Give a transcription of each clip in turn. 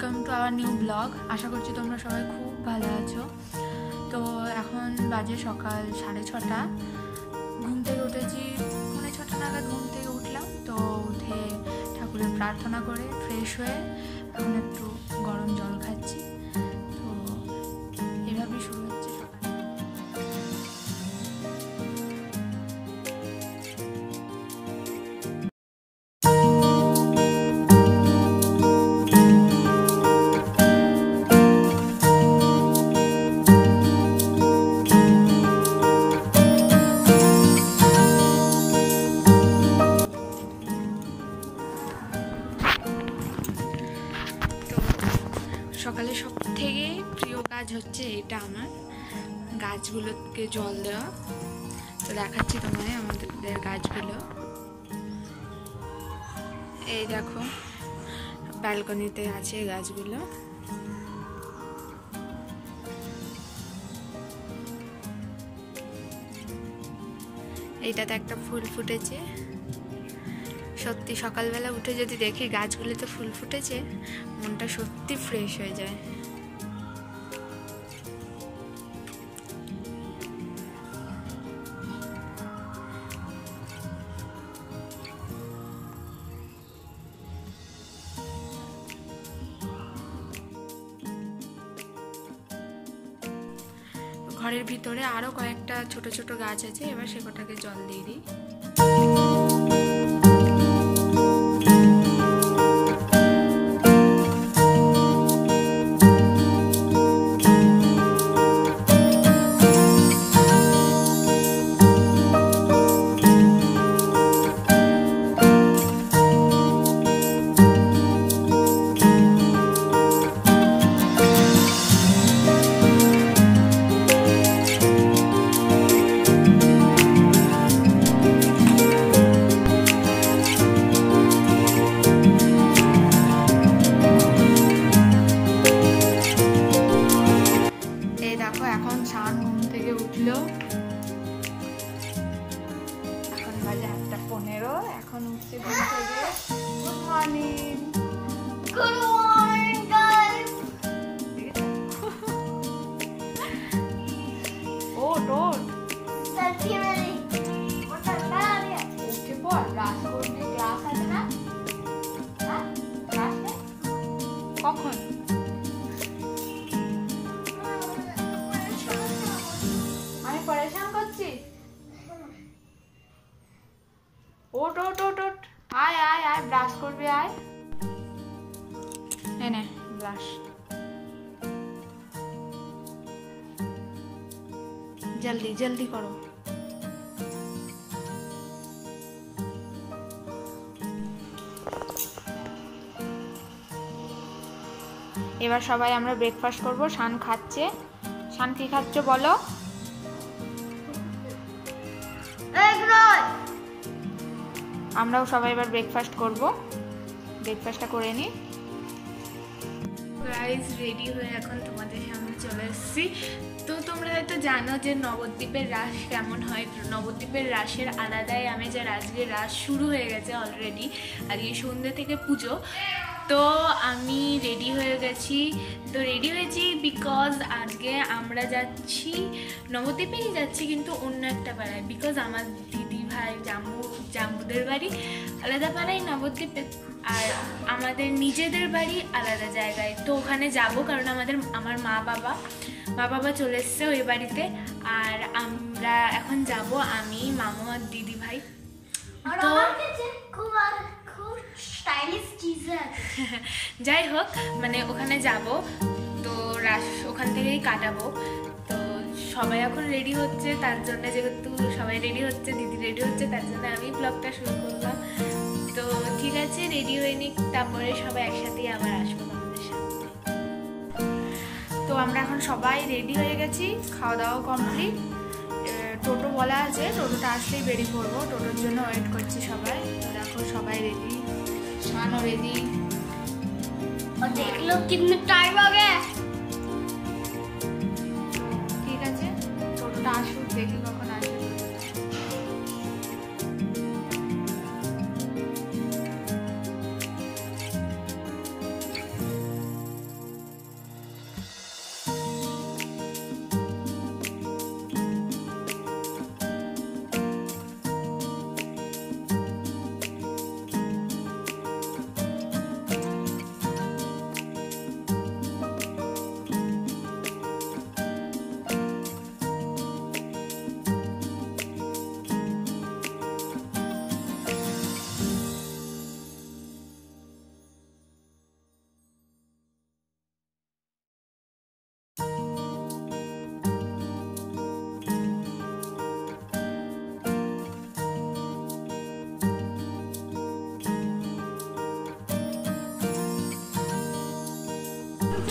Welcome to our new blog. আশা করছি তোমরা সবাই খুব ভালো আছো। তো এখন বাজে সকাল 6:30। ঘুম থেকে উঠেছি 6:45 নাগাদ, ঘুম থেকে উঠলাম। তো উঠে ঠাকুরের প্রার্থনা করে ফ্রেশ হয়ে এখন একটু গরম জল খাচ্ছি। তো এভাবেই শুরু হচ্ছে সকাল। সকালে সব থেকে প্রিয় কাজ হচ্ছে এটা আমার, গাছগুলোকে জল দেওয়া। তো দেখাচ্ছি তোমায় আমাদের গাছগুলো। এই দেখো ব্যালকনিতে আছে গাছগুলো। এইটাতে একটা ফুল ফুটেছে। সত্যি সকালবেলা উঠে যদি দেখি গাছগুলোতে ফুল ফুটেছে, মনটা সত্যি ফ্রেশ হয়ে যায়। ঘরের ভিতরে আরো কয়েকটা ছোট ছোট গাছ আছে, এবার সেটাকে জল দিয়ে দিই। এখন শান ঘুম থেকে উঠলো, এখন বাজে 8:15। এখন উঠছে ঘুম থেকে। Good morning. Good morning guys. ও ডোট সাথে মেরি ওটা না উঠে পড়, রাশ করবি, ক্লাস আছে না? হ্যাঁ ক্লাস নেই? কখন? আমি পড়াশোনা করছি। ওট ওট ওট ওট, আয় আয় আয়, ব্রাশ করবি, আয়। নে ব্রাশ। জলদি জলদি করো। এবার সবাই আমরা ব্রেকফাস্ট করব। শান খাচ্ছে। শান কি খাচ্ছ বলো? Egg roll. আমরাও সবাই এবার ব্রেকফাস্ট করব। ব্রেকফাস্টটা করে নিই। গাইস রেডি হয়ে এখন তোমাদের সামনে চলে এসেছি। তো তোমরা হয়তো জানো যে নবদ্বীপের রাশ কেমন হয়। নবদ্বীপের রাশের আলাদাই আমেজ। আজকে রাশ শুরু হয়ে গেছে অলরেডি, আজকে সন্ধ্যে থেকে পুজো। তো আমি রেডি হয়ে গেছি। তো রেডি হয়েছি বিকজ আজকে আমরা যাচ্ছি, নবদ্বীপেই যাচ্ছি কিন্তু অন্য একটা পাড়ায়। বিকজ আমার দিদি ভাই জাম্বুদের বাড়ি আলাদা পাড়ায় নবদ্বীপে, আর আমাদের নিজেদের বাড়ি আলাদা জায়গায়। তো ওখানে যাব কারণ আমার মা বাবা চলে এসছে ওই বাড়িতে। আর আমরা এখন যাব, আমি, মামু আর দিদি ভাই। তো খুব স্টাইলিশ চিজ আছে। যাই হোক, মানে ওখানে যাব। তো রাশ ওখান থেকেই কাটাবো। তো সবাই এখন রেডি হচ্ছে, তার জন্য যেহেতু সবাই রেডি হচ্ছে, দিদি রেডি হচ্ছে, তার জন্য আমি ব্লগটা শুরু করলাম। তো ঠিক আছে, রেডি হয়ে নিক, তারপরে সবাই একসাথেই আবার আসবো তোমাদের সামনে। তো আমরা এখন সবাই রেডি হয়ে গেছি, খাওয়া দাওয়া কমপ্লিট। টোটো বলা আছে, টোটোটা আসলেই বেরিয়ে পড়বো। টোটোর জন্য ওয়েট করছি সবাই। তো দেখো সবাই রেডি, শানও রেডি। और देख लो कितने टाइम हो गए। ঠিক আছে, টোটোটা আসুক, দেখি কখন আসবে।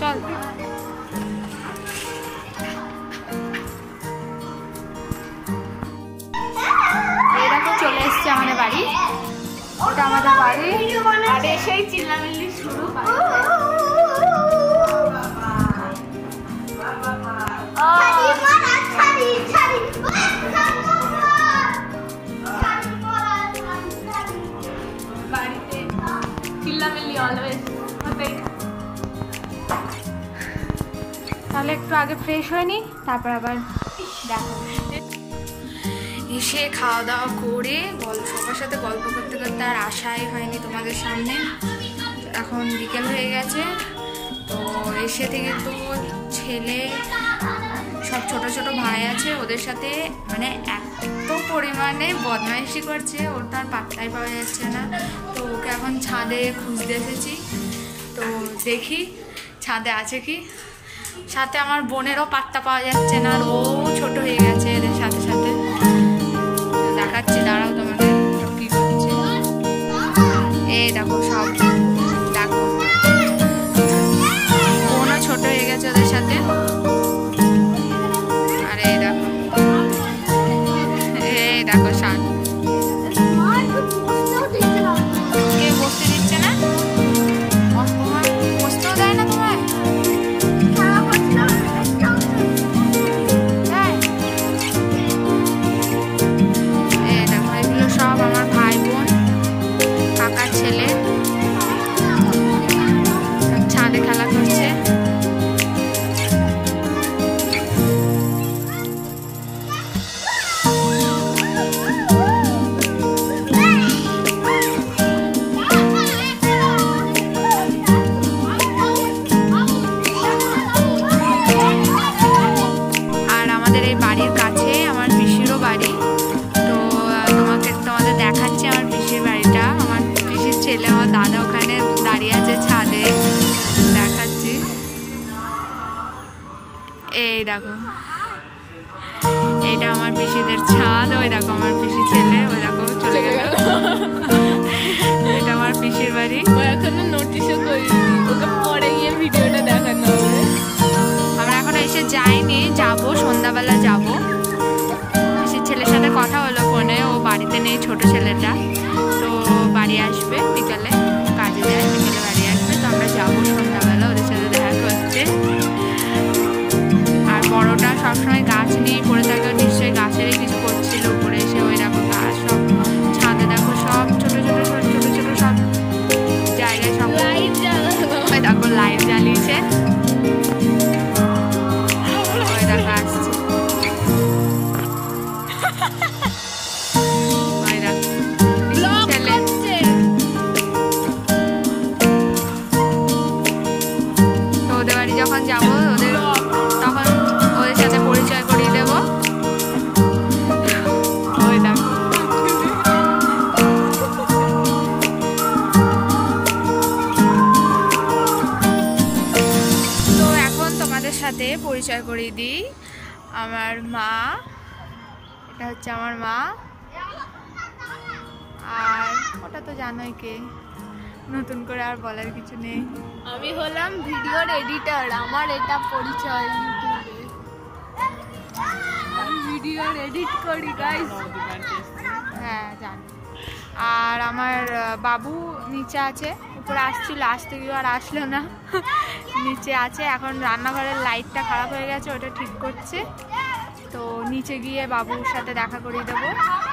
চল। এই দেখো চলে এসছে আমাদের বাড়ি, ওটা আমাদের বাড়ি। আর এসেই চিল্লামিল্লি শুরু। বাড়িতে চিল্লামিল্লি অলওয়েজ হতেই। তাহলে একটু আগে ফ্রেশ হয়ে নি, তারপর আবার দেখো। এসে খাওয়া দাওয়া করে সবার সাথে গল্প করতে করতে আর আশাই হয়নি তোমাদের সামনে। এখন বিকেল হয়ে গেছে, তো এসে থেকে তো ছেলে সব ছোট ছোট ভাই আছে, ওদের সাথে মানে এত পরিমাণে বদমাইশি করছে, ওর তো আর পাত্তাই পাওয়া যাচ্ছে না। তো ওকে এখন ছাদে খুঁজতে এসেছি, তো দেখি ছাদে আছে কি। সাথে আমার বোনেরও পাত্তা পাওয়া যাচ্ছে না, আর ও ছোট হয়ে গেছে এদের সাথে সাথে। দেখাচ্ছি, দাঁড়াও তোমাদের সব কি করছে। এই দেখো সব দেখো, বোনও ছোট হয়ে গেছে ওদের সাথে। আর এই দেখো, এই দেখো শান কে বসতে দিচ্ছে না, বসতেও দেয় না তোমার। সব আমার ভাই বোন, কাকার ছেলে ছাদে খেলা করছে। আর আমাদের এই বাড়ির কাছে আমার পিসিরও বাড়ি, দেখাচ্ছি আমার পিসির বাড়িটা। আমার পিসির ছেলে, আমার দাদা ওখানে দাঁড়িয়ে আছে ছাদে, দেখাচ্ছি। এই দেখো, এইটা আমার পিসিদের ছাদ। ওই দেখো আমার পিসির ছেলে, ওই দেখো চলে গেল। এটা আমার পিসির বাড়ি। ও এখনো নোটিশও করিনি, ওকে পরে গিয়ে ভিডিওটা দেখানো হবে। আমরা এখন এসে যাইনি, যাবো সন্ধ্যাবেলা যাবো। ছেলের সাথে কথা হলো ফোনে, ও বাড়িতে নেই, ছোট ছেলেটা, তো বাড়ি আসবে বিকালে, কাজে যায়, বিকালে বাড়ি আসবে। তো আমরা যাবো সন্ধ্যাবেলা ওদের সাথে দেখা করতে। আর বড়টা সবসময় গাছ নিয়ে পড়ে থাকে, নিশ্চয়ই গাছেরই কিছু করছিল উপরে এসে। ওই দেখো গাছ সব ছাদে, দেখো সব ছোট ছোট ছোট ছোট ছোট সব জায়গায় সব লাইট জ্বালানো। ওই দেখো লাইট জ্বালিয়েছে, ওই দেখো আসছে। যখন যাবো ওদের, তখন ওদের সাথে পরিচয় করিয়ে দেবো। ওই দেখো, তো এখন তোমাদের সাথে পরিচয় করিয়ে দিই। আমার মা, এটা হচ্ছে আমার মা। আর ওটা তো জানোই কে, নতুন করে আর বলার কিছু নেই। আমি হলাম ভিডিওর এডিটর, আমার এটা পরিচয় ইউটিউবে, আমি ভিডিওর এডিট করি গাইস। হ্যাঁ জানি। আর আমার বাবু নিচে আছে, উপরে আসছিল, আসতে গিয়ে আর আসলো না, নিচে আছে। এখন রান্নাঘরের লাইটটা খারাপ হয়ে গেছে, ওটা ঠিক করছে। তো নিচে গিয়ে বাবুর সাথে দেখা করিয়ে দেবো।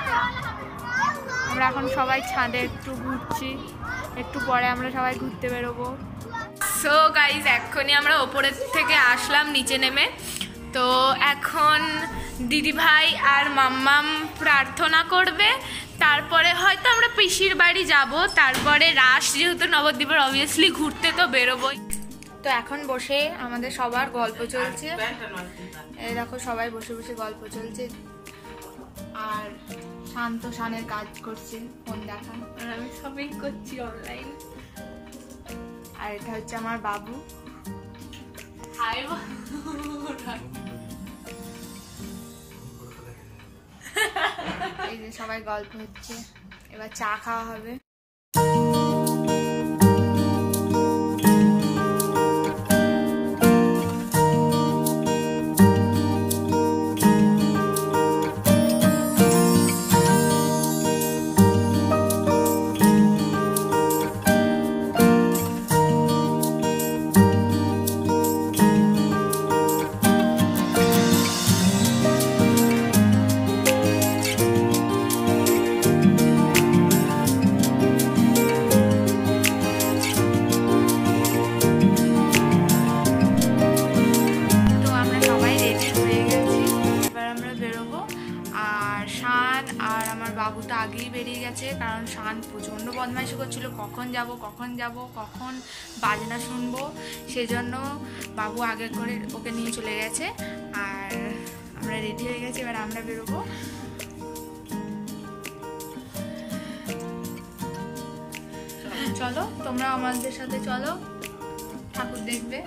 আমরা এখন সবাই ছাদে একটু ঘুরছি, একটু পরে আমরা সবাই ঘুরতে বেরোবো। সো গাইজ, এক্ষুনি আমরা ওপরের থেকে আসলাম নিচে নেমে। তো এখন দিদিভাই আর মাম্মাম প্রার্থনা করবে, তারপরে হয়তো আমরা পিসির বাড়ি যাব, তারপরে রাশ যেহেতু নবদ্বীপের অবভিয়াসলি ঘুরতে তো বেরোবই। তো এখন বসে আমাদের সবার গল্প চলছে, এই দেখো সবাই বসে বসে গল্প চলছে। আর শান্ত শানের কাজ করছে, ফোন দেখান, আর আমি শপিং করছি অনলাইন। আর এটা হচ্ছে আমার বাবু। এই যে সবাই গল্প হচ্ছে, এবার চা খাওয়া হবে। আর আমার বাবু তো আগেই বেরিয়ে গেছে, কারণ শান্ত প্রচণ্ড বদমাইশি করছিল, কখন যাব কখন বাজনা শুনবো, সেজন্য বাবু আগে করে ওকে নিয়ে চলে গেছে। আর আমরা রেডি হয়ে গেছি, এবার আমরা বেরোবো। চলো তোমরা আমাদের সাথে চলো, ঠাকুর দেখবে।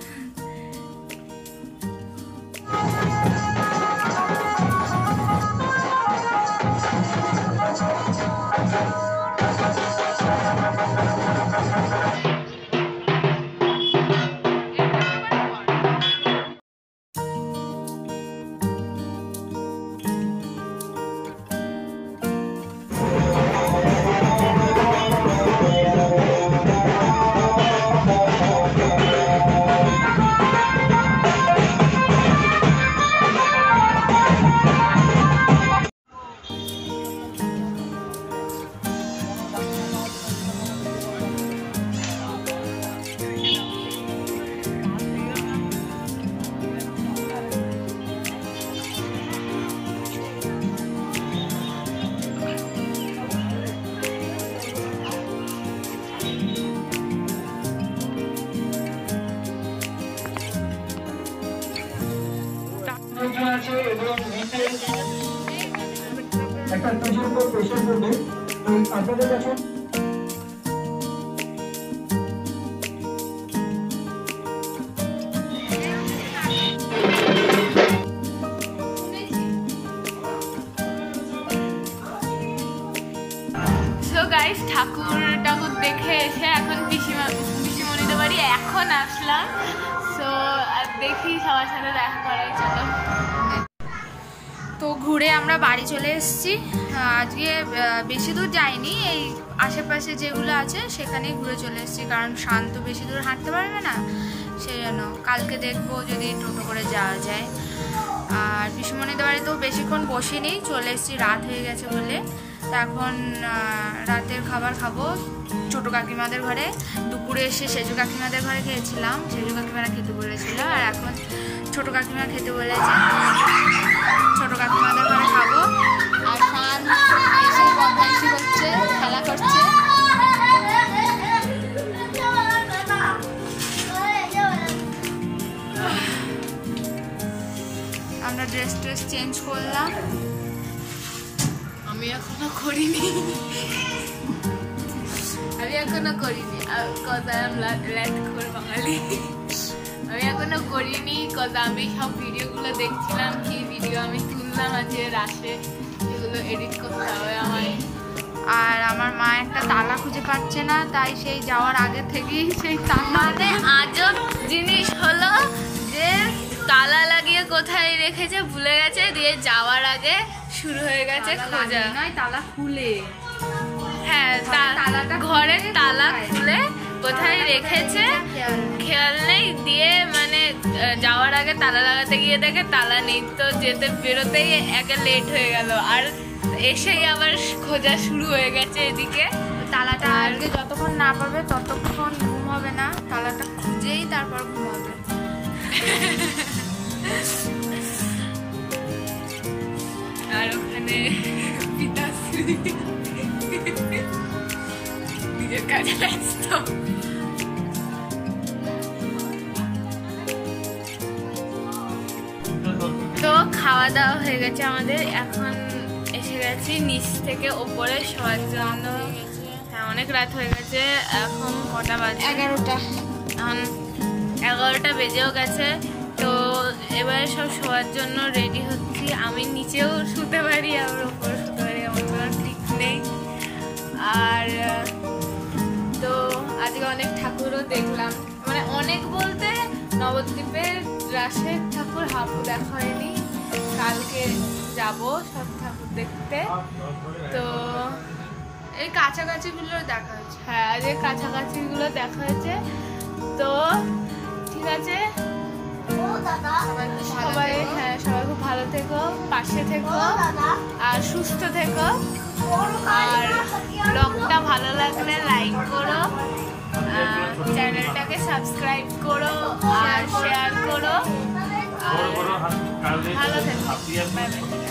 একটা পেশেন্ট বলবে আপনাদের কাছে ঠাকুর দেখে এসে এখন পিসিমণিদের বাড়ি এখন আসলাম। সো দেখি সবার সাথে দেখা করাই, চলো। তো ঘুরে আমরা বাড়ি চলে এসেছি। আজকে বেশি দূর যাইনি, এই আশেপাশে যেগুলো আছে সেখানেই ঘুরে চলে এসেছি, কারণ শান্ত বেশি দূর হাঁটতে পারবে না, সেই জন্য কালকে দেখবো যদি টোটো করে যাওয়া যায়। আর পিসিমণিদের বাড়িতেও বেশিক্ষণ বসিনি, চলে এসেছি, রাত হয়ে গেছে বলে। তা এখন রাতের খাবার খাবো ছোটো কাকিমাদের ঘরে। দুপুরে এসে সেজু কাকিমাদের ঘরে খেয়েছিলাম, সেজু কাকিমারা খেতে বলেছিল, আর এখন ছোটো কাকিমা খেতে বলেছে, ছোটো কাকিমাদের ঘরে খাবো। আর খান এসে বদমাইশি করছে, খেলা করছে। আমরা ড্রেস চেঞ্জ করলাম, আমি এখনো করিনি বাঙালি। আমি এখনো করিনি, কথা আমি সব ভিডিওগুলো দেখছিলাম, কি ভিডিও আমি তুললাম আজকে রাশে, সেগুলো এডিট করতে হবে আমায়। আর আমার মা একটা তালা খুঁজে পাচ্ছে না, তাই সেই যাওয়ার আগে থেকেই সেই তালাতে আজব জিনিস হলো যে তালা লাগিয়ে কোথায় রেখেছে ভুলে গেছে, দিয়ে যাওয়ার আগে শুরু হয়ে গেছে খোঁজা। নয়, তালা খুলে, হ্যাঁ ঘরের তালা খুলে কোথায় রেখেছে খেয়াল নেই, দিয়ে মানে যাওয়ার আগে তালা লাগাতে গিয়ে দেখে তালা নেই, তো যেতে বেরোতেই একে লেট হয়ে গেল, আর এসেই আবার খোঁজা শুরু হয়ে গেছে এদিকে। তালাটা আজকে যতক্ষণ না পাবে ততক্ষণ ঘুম হবে না, তালাটা খুঁজেই তারপর ঘুম হবে। আর ওখানে পিতাশ্রী নিজের কাজে ব্যস্ত। তো খাওয়া দাওয়া হয়ে গেছে আমাদের, এখন এসে গেছি নিচ থেকে ওপরে শোয়ার জন্য। হ্যাঁ অনেক রাত হয়ে গেছে, এখন কটা বাজে? 11টা। এখন 11টা বেজেও গেছে। তো এবারে সব শোয়ার জন্য রেডি হচ্ছি। আমি নিচেও শুতে পারি, আবার ওপরে শুতে পারি, আমার কোনো ঠিক নেই। আর তো আজকে অনেক ঠাকুরও দেখলাম, মানে অনেক বলতে নবদ্বীপের রাশের ঠাকুর হাফু দেখা হয়নি, কালকে যাব সব ঠাকুর দেখতে। তো এই কাছাকাছিগুলো দেখা হয়েছে, হ্যাঁ আজ এই কাছাকাছিগুলো দেখা হয়েছে। তো ঠিক আছে, সবাই হ্যাঁ সবাই খুব ভালো থেকো, পাশে থেকো আর সুস্থ থেকো। আর ব্লগটা ভালো লাগলে লাইক করো, চ্যানেলটাকে সাবস্ক্রাইব করো আর শেয়ার করো। আর ভালো থেকো, বাই বাই।